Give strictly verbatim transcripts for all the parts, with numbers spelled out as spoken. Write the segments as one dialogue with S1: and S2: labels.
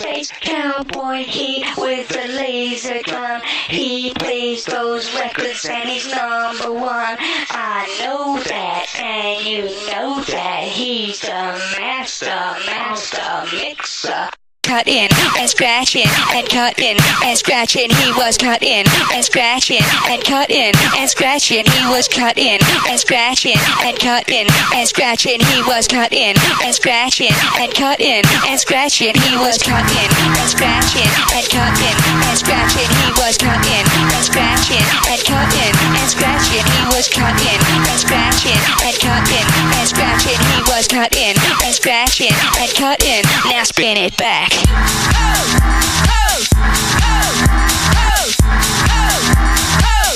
S1: face cowboy heat with a laser gun. He plays those records and he's number one. I know that and you know that he's the master, master mixer. Cutting and scratching and cutting and scratching. He was cutting and scratching and cutting and scratching. He was cutting and scratching and cutting and scratching. He was cutting and scratching and cutting and scratching. He was cutting and scratching and cutting and scratching. He was cutting and scratching and cutting and scratching. He was cutting and scratching and cutting and scratching. He was cutting and scratching and cutting. Now spin it back. Oh, oh, oh, oh, oh,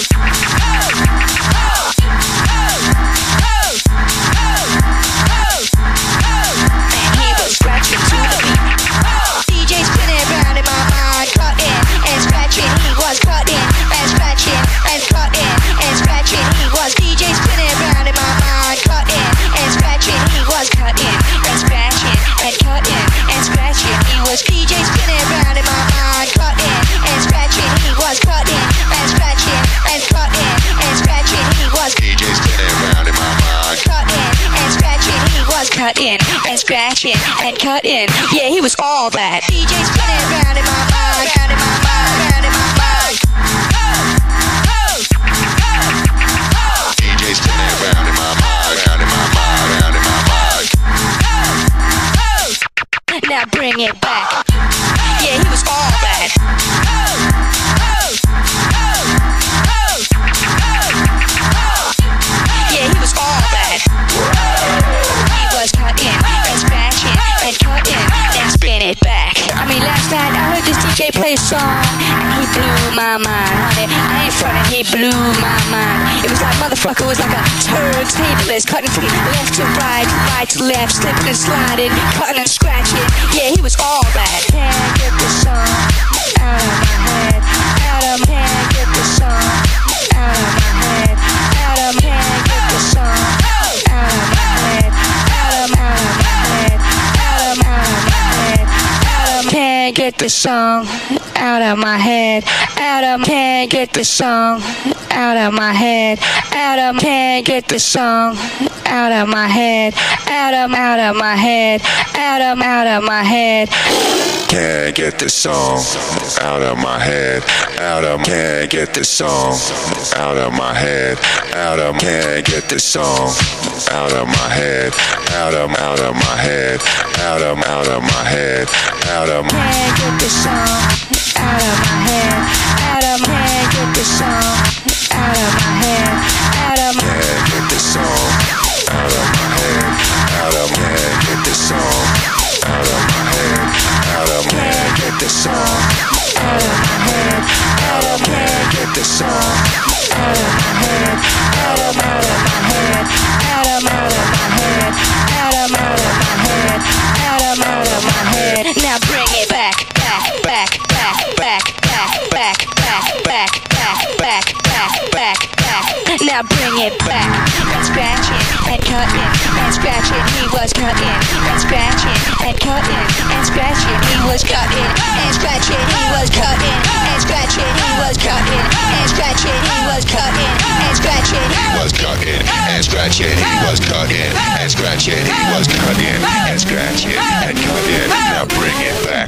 S1: and he was scratching to the beat. D J spinning around in my mind, cutting and scratching. He was cutting and scratching and cutting and scratching. He was D J spinning around in my mind, cutting and scratching. He was cutting and scratching and cutting and scratching. He was D J spinning around in my mind, cutting and scratching. He was cutting and scratching and cutting and scratching. He was D J spinning around in my mind, cutting and scratching. He was cutting and scratching and cutting. Yeah, he was all that. D J spinning around in my mind, around in my mind, around in my mind. D J spinning around in my mind, around in my mind, around in my mind. Now bring it back. Yeah, he was all that. Yeah, he was all that. He was cutting and scratching and cutting. Now spin it back. I mean, last night I heard this D J play a song and he blew my mind, honey. I ain't frontin', he blew my mind. It was like motherfucker, it was like a turntablist, cutting from left to right, right to left, slipping and sliding, cutting and scratching. Yeah, he was all that. Can't get the song out of my head, out of my head. Can't get the song out of my head, out of my head. Can't get the song out of my head, out of out of my head, out of out of my head, out of. Can't get the song out of my head, out of. Can't get the song out of my head, out of. Can't get the song out of my head, out of out of my head, out of out of my head.
S2: Can't get this song out of my head, out of. Can't get this song out of my head, out of. Can't get this song out of my head, out of out of my head, out of out of my head, out of.
S1: Can't get this song out of my head, out of. Can't get this song out of my head, out of.
S2: Can't get this song out of my head, out of. Can't get this song out of my head, out of. Can't get this song out of my head, out of. Can't get this song out of my head, out of out of my head, out of out of my head, out of out of my head, out of out of my head. Now bring it back, back, back, back, back, back, back, back, back, back, back, back, back, back. Now bring it back. And scratching and cutting and scratching. He was cutting and scratching and cutting and scratching. He was cutting and scratching. He was cutting and scratching. He was cutting and scratching. He was cutting and scratching. He was cutting and scratching. He was cutting and scratching. He was cutting and scratching and cutting. Now bring it back.